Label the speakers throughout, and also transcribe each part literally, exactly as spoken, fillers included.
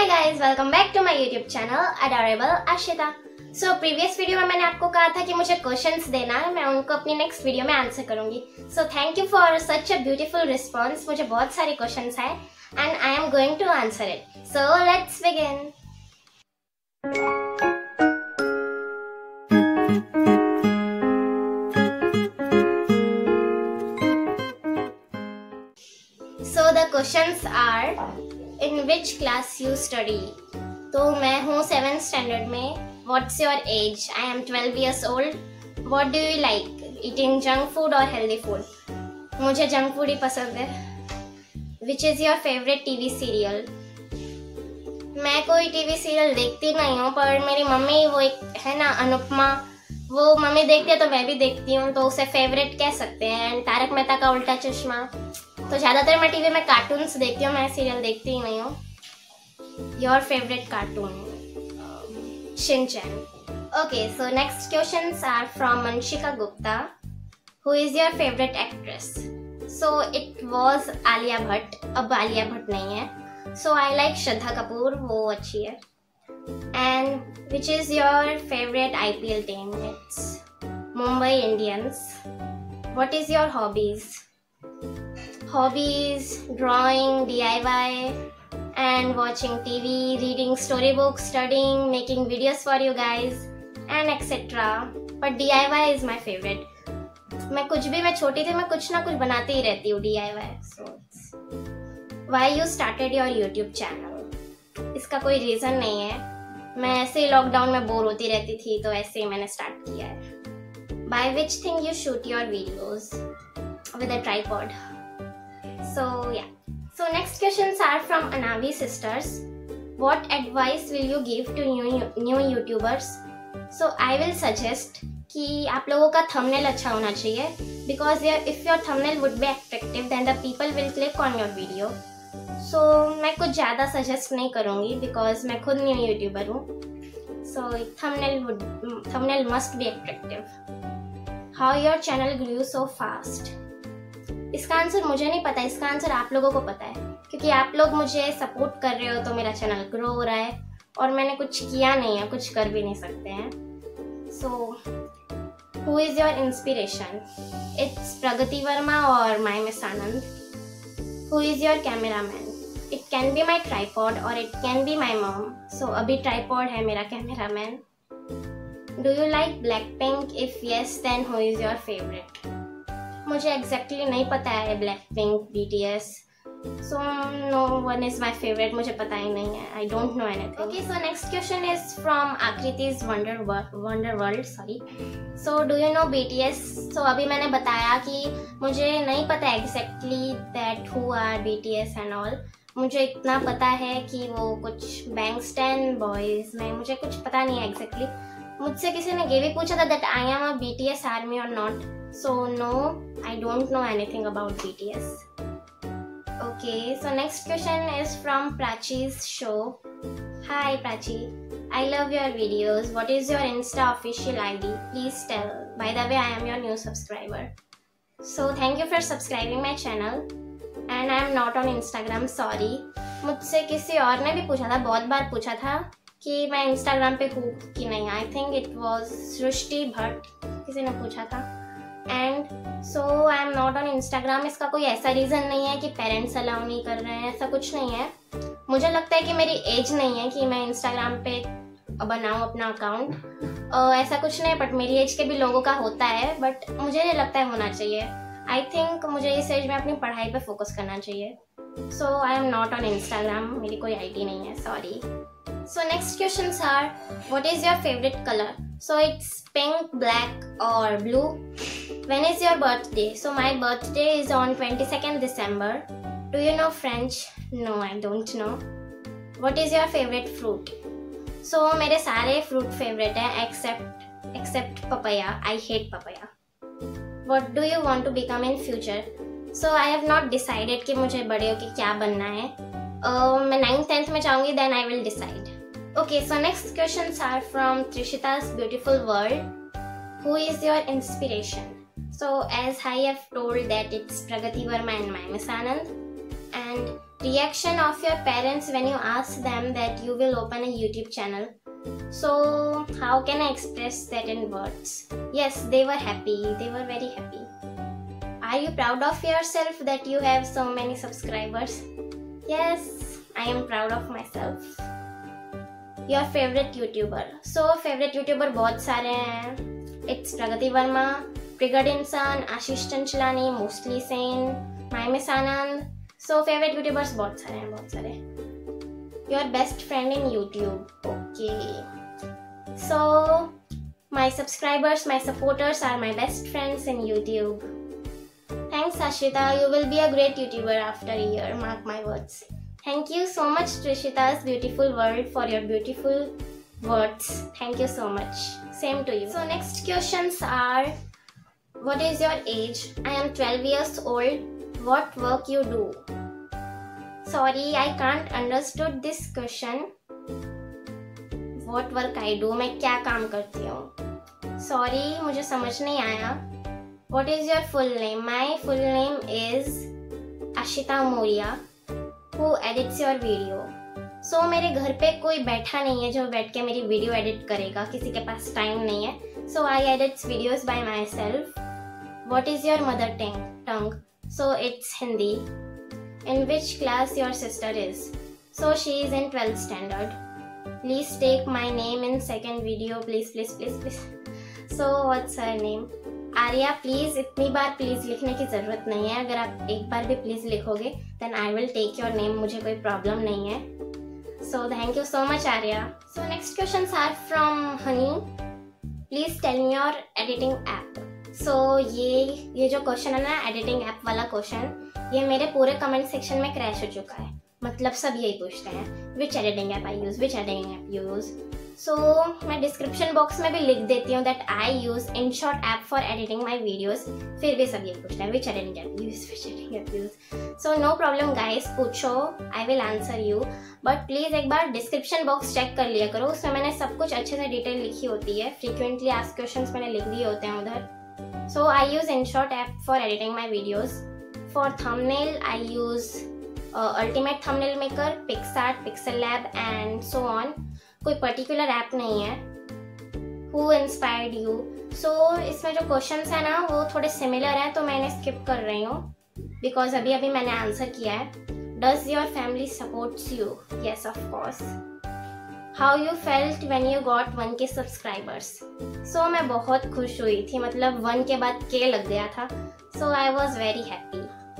Speaker 1: Hi guys, welcome back to my YouTube channel adorable Ashita. So previous video में मैंने आपको कहा था कि मुझे क्वेश्चंस देना है, मैं उनको अपनी नेक्स्ट वीडियो में आंसर करूंगी। So thank you for such a beautiful response. मुझे बहुत सारे क्वेश्चंस आए and I am going to answer it. So let's begin. So the questions are, in which class you study? तो मैं हूँ seventh standard में। What's your age? I am twelve years old. What do you like? Eating junk food or healthy food? मुझे junk food ही पसंद है। Which is your favorite TV serial? मैं कोई टीवी सीरियल देखती नहीं हूँ, पर मेरी मम्मी वो एक है ना अनुपमा, वो मम्मी देखती है तो मैं भी देखती हूँ, तो उसे फेवरेट कह सकते हैं। एंड तारक मेहता का उल्टा चश्मा। तो ज़्यादातर मैं टीवी में कार्टून्स देखती हूँ, मैं सीरियल देखती ही नहीं हूँ। Your favourite cartoon? Shinchan. Okay, so next questions are from Manshika Gupta. Who is your favourite actress? So it was Alia Bhatt, अब आलिया भट्ट नहीं है। सो आई लाइक श्रद्धा कपूर, वो अच्छी है। And which is your favourite I P L team? It's Mumbai Indians. What is your hobbies? Hobbies, drawing, D I Y, and watching T V, reading storybooks, studying, making videos for you guys, and et cetera. But D I Y is my favorite. मैं कुछ भी मैं छोटी थी मैं कुछ ना कुछ बनाती ही रहती हूँ D I Y. So, why you started your YouTube channel? इसका कोई रीज़न नहीं है, मैं ऐसे ही लॉकडाउन में बोर होती रहती थी तो ऐसे ही मैंने स्टार्ट किया है. By which thing you shoot your videos? With a tripod. So yeah. So next questions are from Anavi sisters. What advice will you give to new new YouTubers? So I will suggest कि आप लोगों का thumbnail अच्छा होना चाहिए, because if your thumbnail would be attractive, then the people will click on your video. So मैं कुछ ज़्यादा suggest नहीं करूँगी, because मैं खुद new YouTuber हूँ. So thumbnail would thumbnail must be attractive. How your channel grew so fast? इसका आंसर मुझे नहीं पता, इसका आंसर आप लोगों को पता है, क्योंकि आप लोग मुझे सपोर्ट कर रहे हो तो मेरा चैनल ग्रो हो रहा है, और मैंने कुछ किया नहीं है, कुछ कर भी नहीं सकते हैं. So who is your inspiration? It's Pragati Verma और my miss Anand. Who is your cameraman? It can be my tripod और it can be my mom. So अभी ट्राईपॉड है मेरा cameraman. Do you like black pink? If yes then who is your favourite? मुझे exactly exactly नहीं पता है black pink, B T S. So no one is my favourite, मुझे पता ही नहीं है. I don't know anything. Okay, so next question is from Aakriti's wonder wonder world. Sorry. So do you know B T S? So अभी मैंने बताया कि मुझे नहीं पता exactly that who are B T S and all. मुझे इतना पता है कि वो कुछ बैंगस्टैन बॉयज में, मुझे कुछ पता नहीं है एग्जैक्टली. मुझसे किसी ने ये भी पूछा था that I am a B T S army और not. So no, I don't know anything about B T S. Okay, so next question is from Prachi's show. Hi Prachi, I love your videos. What is your Insta official I D? Please tell. By the way, I am your new subscriber. So thank you for subscribing my channel. And I am not on Instagram. Sorry. मुझसे किसी और ने भी पूछा था, बहुत बार पूछा था कि मैं Instagram पे हूँ कि नहीं. I think it was सृष्टि भट्ट, किसी ने पूछा था. And so I am not on Instagram. इसका कोई ऐसा रीज़न नहीं है कि पेरेंट्स अलाउ नहीं कर रहे हैं, ऐसा कुछ नहीं है. मुझे लगता है कि मेरी एज नहीं है कि मैं इंस्टाग्राम पे बनाऊँ अपना अकाउंट. uh, ऐसा कुछ नहीं, बट मेरी एज के भी लोगों का होता है, बट मुझे नहीं लगता है होना चाहिए. आई थिंक मुझे इस एज में अपनी पढ़ाई पे फोकस करना चाहिए. So I am not on Instagram, मेरी कोई आई डी नहीं है. Sorry. So next questions are, what is your favorite color? So it's pink, black or blue. When is your birthday? So my birthday is on twenty-second December. Do you know French? No, I don't know. What is your favorite fruit? So मेरे सारे fruit favorite हैं except except papaya. I hate papaya. What do you want to become in future? So I have not decided कि मुझे बड़े होके क्या बनना है. uh, मैं नाइन्थ टेंथ में जाऊँगी, then I will decide. Okay, so next questions are from Trishita's Beautiful World. Who is your inspiration? So as I have told that it's Pragati Verma and my Miss Anand. And reaction of your parents when you ask them that you will open a YouTube channel. So how can I express that in words? Yes, they were happy. They were very happy. Are you proud of yourself that you have so many subscribers? Yes, I am proud of myself. Your favorite YouTuber? So favorite YouTuber बहुत सारे हैं. It's Pragati Verma, Triggered Insan, Ashish Chanchlani, Mostly Sane, My Miss Anand. So favorite YouTubers बहुत सारे हैं, बहुत सारे. Your best friend in YouTube? Okay. So my subscribers, my supporters are my best friends in YouTube. Thanks Ashita, you will be a great YouTuber after a year, mark my words. Thank you so much Trishita's beautiful world for your beautiful words. Thank you so much. Same to you. So next questions are, what is your age? I am twelve years old. What work you do? Sorry, I can't understood this question. What work I do? मैं क्या काम करती हूँ? Sorry, मुझे समझ नहीं आया. What is your full name? My full name is Ashita Moria, who edits your video. So मेरे घर पे कोई बैठा नहीं है जो बैठ के मेरी वीडियो एडिट करेगा, किसी के पास टाइम नहीं है. So I edit videos by myself. What is your mother tongue? So it's Hindi. In which class your sister is? So she is in twelfth standard. Please take my name in second video. Please, please, please, please. So what's her name? Arya. Please इतनी बार please लिखने की जरूरत नहीं है. अगर आप एक बार भी प्लीज लिखोगे then I will take your name. मुझे कोई प्रॉब्लम नहीं है. So thank you so much Arya. So next questions are from Honey. Please tell me your editing app. So ये ये जो क्वेश्चन है ना, एडिटिंग ऐप वाला क्वेश्चन, ये मेरे पूरे कमेंट सेक्शन में क्रैश हो चुका है. मतलब सब यही पूछते हैं, which editing app I use, which editing app use. So मैं डिस्क्रिप्शन बॉक्स में भी लिख देती हूँ that I use InShot app for editing my videos. फिर भी सब ये पूछते हैं, which editing app use, which editing app use. So no problem guys, पूछो, I will answer you. But please एक बार डिस्क्रिप्शन बॉक्स चेक कर लिया करो, उसमें मैंने सब कुछ अच्छे से डिटेल लिखी होती है. फ्रीक्वेंटली आस्क्ड क्वेश्चंस मैंने लिख दिए होते हैं उधर. So I use InShot app for editing my videos. For thumbnail I use ultimate thumbnail maker, PicsArt, pixel lab and so on. कोई पर्टिकुलर ऐप नहीं है. Who inspired you? सो इसमें जो क्वेश्चंस है ना वो थोड़े सिमिलर हैं, तो मैं इन्हें स्किप कर रही हूँ बिकॉज अभी अभी मैंने आंसर किया है. Does your family supports you? Yes of course. How you felt when you got one K subscribers? So मैं बहुत खुश हुई थी, मतलब वन के बाद के लग गया था. So I was very happy.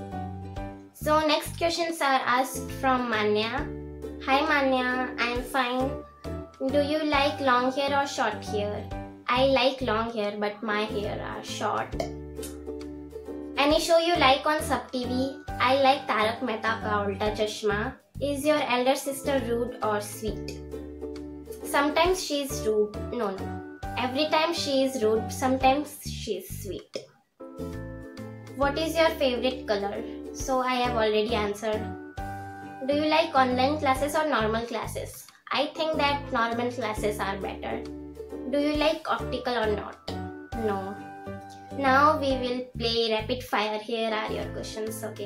Speaker 1: So next questions are asked from Manya. Hi Manya, I am fine. Do you like long hair or short hair? I like long hair but my hair are short. Any show you like on Sub T V? I like Tarak Mehta Ka Ulta Chashma. Is your elder sister rude or sweet? Sometimes she is rude. No, no. Every time she is rude, sometimes she is sweet. What is your favorite color? So I have already answered. Do you like online classes or normal classes? I think that normal classes are better. Do you like optical or not? No. Now we will play rapid fire. Here are your questions, okay?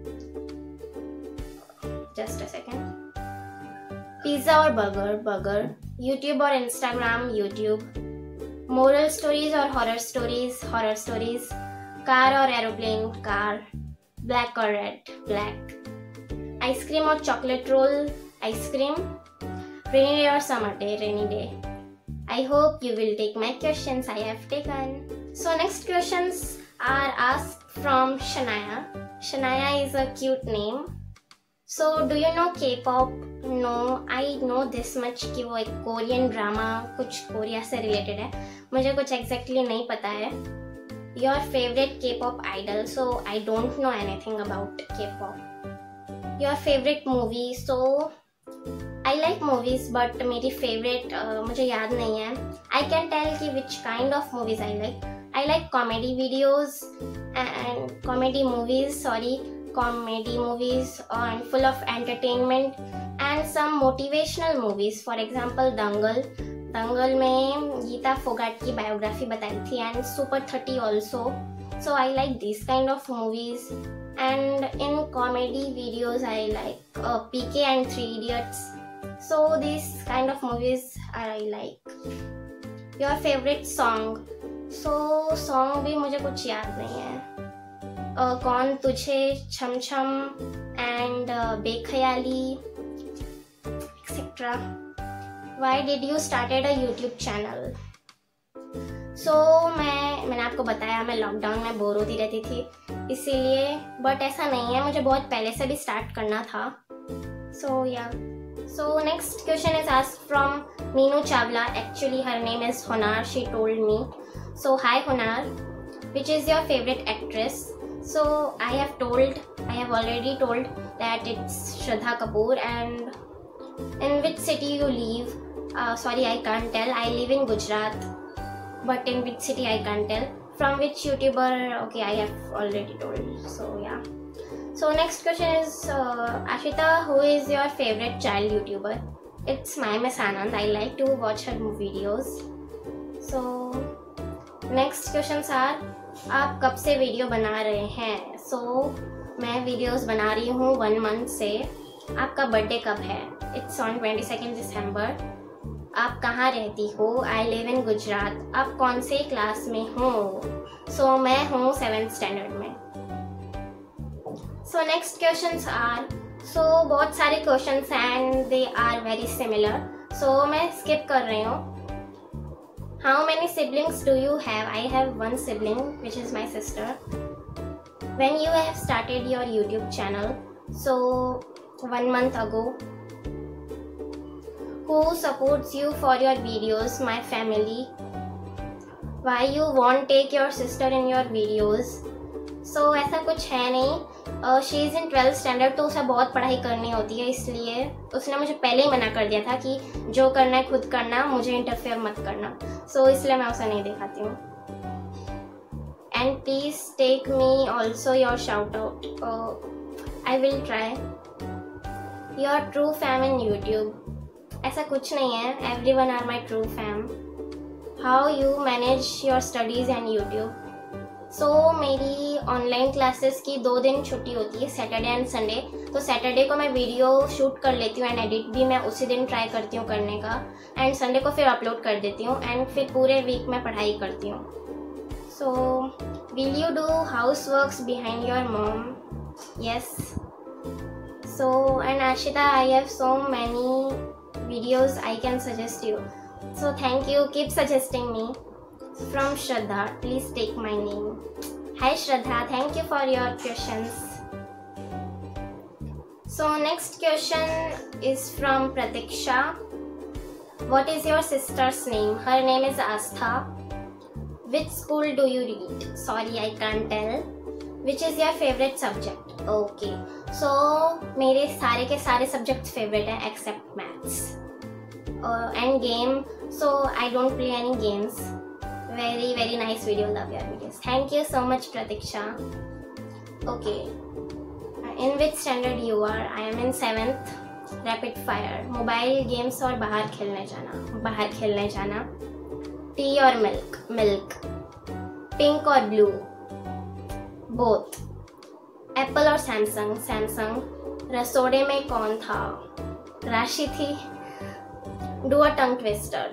Speaker 1: Just a second. Pizza or burger? Burger. YouTube or Instagram? YouTube. Moral stories or horror stories? Horror stories. Car or aeroplane? Car. Black or red? Black. Ice cream or chocolate roll? Ice cream. Rainy day or summer day? Rainy day. I hope you will take my questions I have taken. So next questions are asked from Shania. Shania is a cute name. So do you know K-pop? No, I know this much कि वो एक Korean drama कुछ Korea से related है. मुझे कुछ exactly नहीं पता है. Your favorite K-pop idol? So I don't know anything about K-pop. Your favorite movie? So I like movies but मेरी favorite uh, मुझे याद नहीं है. I can tell कि which kind of movies I like. I like comedy videos and comedy movies. Sorry, comedy movies and full of entertainment and some motivational movies. For example, Dangal. दंगल में गीता फोगाट की biography बताई थी and super thirty also. So I like this kind of movies. and in comedy videos I like uh, P K and Three Idiots. So these kind of movies I like. Your favorite song? So song भी मुझे कुछ याद नहीं है. uh, कौन तुझे, छम छम and uh, Bekhayali etc. Why did you started a YouTube channel? So मैं मैंने आपको बताया मैं लॉकडाउन में बोर होती रहती थी इसीलिए, बट ऐसा नहीं है, मुझे बहुत पहले से भी स्टार्ट करना था. So yeah so next question is asked from Meenu Chawla. Actually her name is Honar, she told me. So hi Honar, which is your favourite actress? So I have told, I have already told that it's Shraddha Kapoor. And in which city you live? Uh, sorry, I can't tell. I live in Gujarat, but in which city I can't tell. From which YouTuber? Okay, I have already told. So yeah. So next question is uh, Ashita, who is your favorite child YouTuber? It's my Miss Anand. I like to watch her videos. So next questions are, आप कब से video बना रहे हैं? सो so, मैं videos बना रही हूँ वन मंथ से. आपका बर्थडे कब है? It's on twenty second December. आप कहाँ रहती हो? I live in Gujarat. आप कौन से क्लास में हो? सो so, मैं हूँ सेवेंथ स्टैंडर्ड में. So next questions are, so बहुत सारे questions and they are very similar, so मैं स्किप कर रही हूँ. How many siblings do you have? I have one sibling, which is my sister. When you have started your YouTube channel? So one month ago. Who supports you for your videos? My family. Why you won't take your sister in your videos? So ऐसा कुछ है नहीं. She is in twelfth standard, तो उसे बहुत पढ़ाई करनी होती है, इसलिए उसने मुझे पहले ही मना कर दिया था कि जो करना है खुद करना, मुझे इंटरफेयर मत करना. सो so, इसलिए मैं उसे नहीं दिखाती हूँ. And please take me also your shout out. I will try. Your true fam in YouTube? ऐसा कुछ नहीं है, every one are my true fam. How you manage your studies and YouTube? So so, मेरी online classes की दो दिन छुट्टी होती है, सैटरडे एंड संडे. तो सैटरडे को मैं वीडियो शूट कर लेती हूँ एंड एडिट भी मैं उसी दिन ट्राई करती हूँ करने का, एंड संडे को फिर अपलोड कर देती हूँ, एंड फिर पूरे वीक में पढ़ाई करती हूँ. So will you do house works behind your mom? Yes. So and Ashita, I have so many videos I can suggest you. So thank you, keep suggesting me. From Shraddha, please take my name. Hi Shraddha, thank you for your questions. So next question is from Pratiksha. What is your sister's name? Her name is Astha. Which school do you read? Sorry, I can't tell. Which is your favorite subject? Okay. So मेरे सारे के सारे subjects favorite हैं except maths. Uh, and game. So I don't play any games. Very very nice video, love your videos. Thank you so much Pratiksha. Okay, in which standard you are? I am in seventh. Rapid fire. Mobile games और बाहर खेलने जाना? बाहर खेलने जाना. Tea और milk? Milk. Pink और blue? Both. Apple और Samsung? Samsung. रसोड़े में कौन था? राशि थी. Do a tongue twister.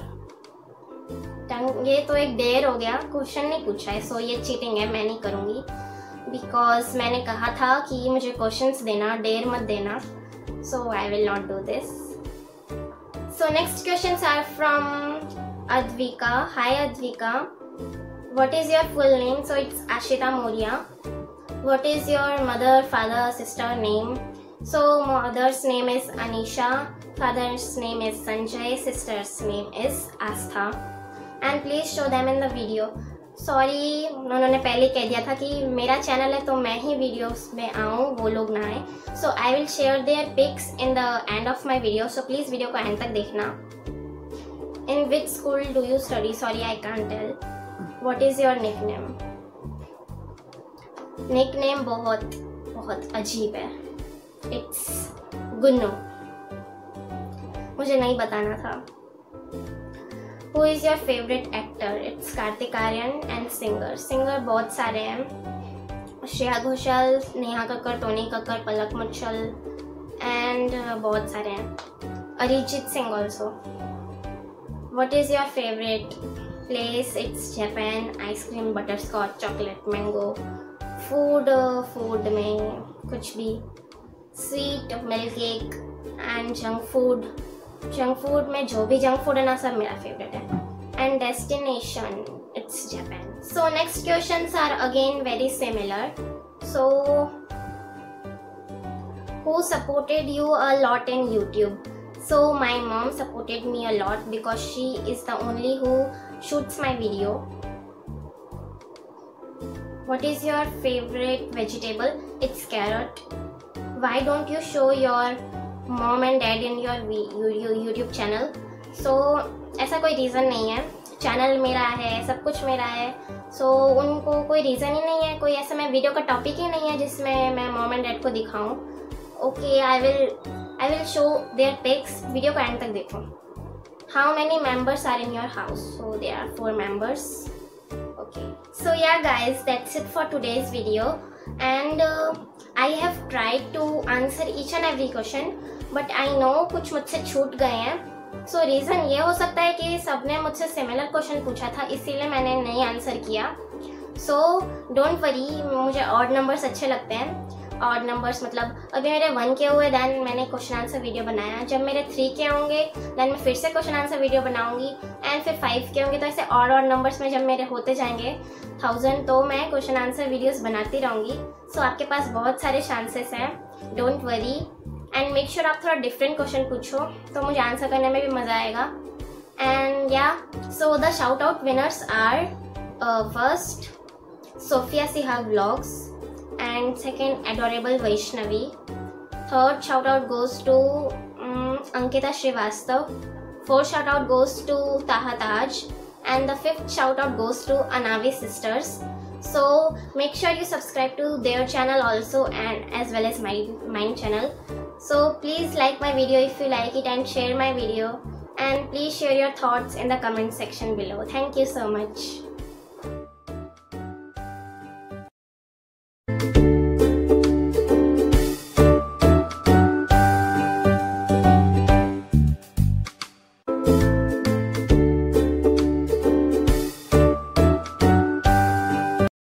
Speaker 1: ये तो एक डेयर हो गया, क्वेश्चन नहीं पूछा है, सो so ये चीटिंग है, मैं नहीं करूँगी, बिकॉज मैंने कहा था कि मुझे क्वेश्चंस देना, डेयर मत देना, so I will not do this. So next questions are from Advika. Hi Advika, what is your full name? So it's Ashita Maurya. What is your mother father sister name? So mother's name is Anisha, father's name is Sanjay, sister's name is Aastha. And please show them in the video. Sorry, उन्होंने पहले कह दिया था कि मेरा channel है तो मैं ही वीडियोस में आऊँ, वो लोग ना आए. So I will share their pics in the end of my video, so please video को एंड तक देखना. In which school do you study? Sorry, I can't tell. What is your nick name? Nick name बहुत बहुत अजीब है. It's Gunnu. मुझे नहीं बताना था. Who is your favorite actor? It's Kartik Aaryan. And singer. Singer बहुत सारे हैं. श्रेया घोषाल, नेहा कक्कर, टोनी कक्कर, पलक मुच्छल एंड बहुत सारे हैं, Arijit Singh also. What is your favorite place? It's Japan. Ice cream, butterscotch, chocolate, mango. Food, uh, food में कुछ भी, sweet, milk cake and junk food. Junk food में जो भी junk food है ना सब मेरा favorite है. And destination, it's Japan. So next questions are again very similar. So who supported you a lot in YouTube? So my mom supported me a lot because she is the only who shoots my video. What is your favorite vegetable? It's carrot. Why don't you show your mom and dad in your YouTube channel? So ऐसा कोई reason नहीं है, channel मेरा है, सब कुछ मेरा है, so उनको कोई reason ही नहीं है, कोई ऐसा मैं वीडियो का टॉपिक ही नहीं है जिसमें मैं मॉम एंड डैड को दिखाऊं. Okay, I will I will show their pics. Video को एंड तक देखो. How many members are in your house? So there are four members. Okay. So yeah guys, that's it for today's video. And uh, I have tried to answer each and every question, but I know कुछ मुझसे छूट गए हैं. So reason ये हो सकता है कि सबने मुझसे similar question पूछा था, इसीलिए मैंने नहीं आंसर किया. So don't worry, मुझे odd numbers अच्छे लगते हैं. ऑड नंबर्स मतलब अभी मेरे वन के हुए, देन मैंने क्वेश्चन आंसर वीडियो बनाया. जब मेरे थ्री के होंगे देन मैं फिर से क्वेश्चन आंसर वीडियो बनाऊंगी, एंड फिर फाइव के होंगे. तो ऐसे ऑड ऑड नंबर्स में जब मेरे होते जाएंगे थाउजेंड, तो मैं क्वेश्चन आंसर वीडियोस बनाती रहूँगी. सो so, आपके पास बहुत सारे चांसेस हैं, don't worry. And make sure आप थोड़ा डिफरेंट क्वेश्चन पूछो, तो मुझे आंसर करने में भी मज़ा आएगा. And yeah so the shout out winners are first Sofia Sihag vlogs, and second adorable Vaishnavi. Third shout out goes to um, Ankita Srivastav. Fourth shout out goes to Taha Taj, and the fifth shout out goes to Anavi sisters. So make sure you subscribe to their channel also, and as well as my mine channel. So please like my video if you like it, and share my video, and please share your thoughts in the comment section below. Thank you so much.